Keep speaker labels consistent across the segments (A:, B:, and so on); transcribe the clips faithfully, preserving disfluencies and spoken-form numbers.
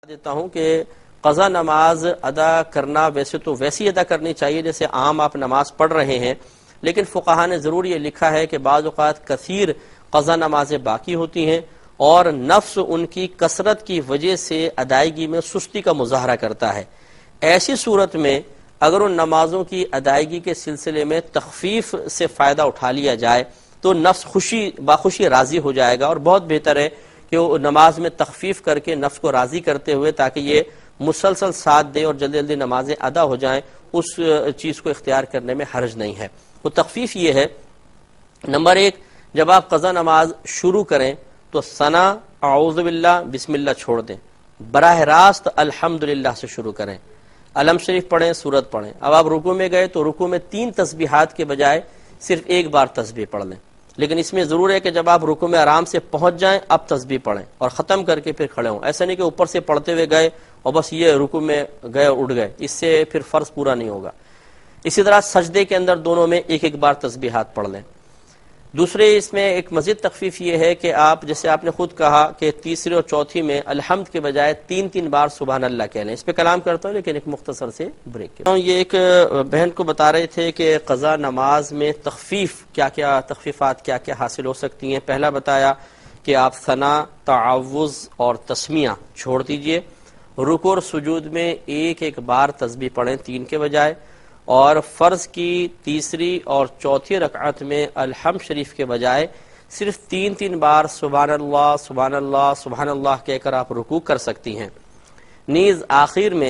A: دیتا ہوں کہ قضا نماز ادا کرنا ویسے تو ویسی ادا کرنی چاہیے جیسے عام آپ نماز پڑھ رہے ہیں، لیکن فقہا نے ضرور یہ لکھا ہے کہ بعض اوقات کثیر قضا نمازیں باقی ہوتی ہیں اور نفس ان کی کثرت کی وجہ سے ادائیگی میں سستی کا مظاہرہ کرتا ہے۔ ایسی صورت میں اگر ان نمازوں کی ادائیگی کے سلسلے میں تخفیف سے فائدہ اٹھا لیا جائے تو نفس خوشی باخوشی راضی ہو جائے گا، اور بہت بہتر ہے کہ وہ نماز میں تخفیف کر کے نفس کو راضی کرتے ہوئے تاکہ یہ مسلسل ساتھ دے اور جلدی جلدی نمازیں ادا ہو جائیں، اس چیز کو اختیار کرنے میں حرج نہیں ہے۔ تو تخفیف یہ ہے، نمبر ایک، جب آپ قضا نماز شروع کریں تو ثنا اعوذ باللہ بسم اللہ چھوڑ دیں، براہ راست الحمدللہ سے شروع کریں، علم شریف پڑھیں، سورت پڑھیں۔ اب آپ رکوع میں گئے تو رکوع میں تین تسبیحات کے بجائے صرف ایک بار تسبیح پڑھ لیں، لیکن اس میں ضرور ہے کہ جب آپ رکوع میں آرام سے پہنچ جائیں اب تسبیح پڑھیں اور ختم کر کے پھر کھڑے ہوں۔ ایسا نہیں کہ اوپر سے پڑھتے ہوئے گئے اور بس یہ رکوع میں گئے اور اٹھ گئے، اس سے پھر فرض پورا نہیں ہوگا۔ اسی طرح سجدے کے اندر دونوں میں ایک ایک بار تسبیحات پڑھ لیں۔ دوسرے اس میں ایک مزید تخفیف یہ ہے کہ آپ جیسے آپ نے خود کہا کہ تیسری اور چوتھی میں الحمد کے بجائے تین تین بار سبحان اللہ کہہ لیں۔ اس پہ کلام کرتا ہوں لیکن ایک مختصر سے بریک کے یہ ایک بہن کو بتا رہے تھے کہ قضا نماز میں تخفیف کیا کیا تخفیفات کیا کیا حاصل ہو سکتی ہیں۔ پہلا بتایا کہ آپ ثنا، تعوذ اور تسمیہ چھوڑ دیجئے، رکوع اور سجود میں ایک ایک بار تسبیح پڑھیں تین کے بجائے، اور فرض کی تیسری اور چوتھی رکعت میں الحمد شریف کے بجائے صرف تین تین بار سبحان اللہ سبحان اللہ سبحان اللہ کہہ کر آپ رکوع کر سکتی ہیں۔ نیز آخر میں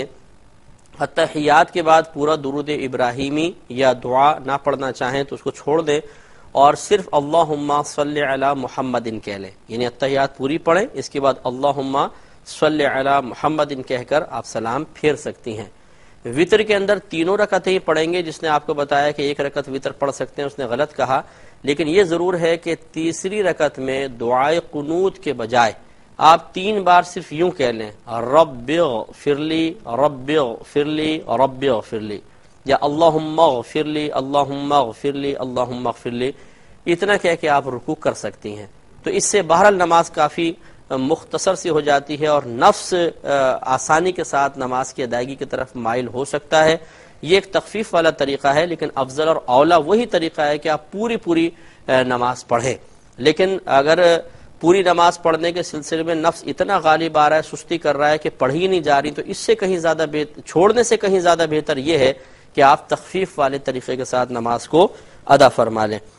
A: اتحیات کے بعد پورا درود ابراہیمی یا دعا نہ پڑھنا چاہیں تو اس کو چھوڑ دیں اور صرف اللہم صلی علی محمد کہہ لیں، یعنی اتحیات پوری پڑھیں، اس کے بعد اللہم صلی علی محمد کہہ کر آپ سلام پھیر سکتی ہیں۔ وطر کے اندر تینوں رکعتیں ہی پڑھیں گے، جس نے آپ کو بتایا کہ ایک رکعت وطر پڑھ سکتے ہیں اس نے غلط کہا، لیکن یہ ضرور ہے کہ تیسری رکعت میں دعائے قنوت کے بجائے آپ تین بار صرف یوں کہہ لیں رب اغفر لی رب اغفر لی رب اغفر لی، یا اللہم اغفر لی اللہم اغفر لی اللہم اغفر لی، اتنا کہہ کے آپ رکوع کر سکتی ہیں۔ تو اس سے بہرحال نماز کافی مختصر سی ہو جاتی ہے اور نفس آسانی کے ساتھ نماز کی ادائیگی کی طرف مائل ہو سکتا ہے۔ یہ ایک تخفیف والا طریقہ ہے، لیکن افضل اور اولا وہی طریقہ ہے کہ آپ پوری پوری نماز پڑھیں۔ لیکن اگر پوری نماز پڑھنے کے سلسلے میں نفس اتنا غالب آ رہا ہے، سستی کر رہا ہے کہ پڑھی نہیں جا رہی، تو اس سے کہیں زیادہ بہتر چھوڑنے سے کہیں زیادہ بہتر یہ ہے کہ آپ تخفیف والے طریقے کے ساتھ نماز کو ادا فرما لیں۔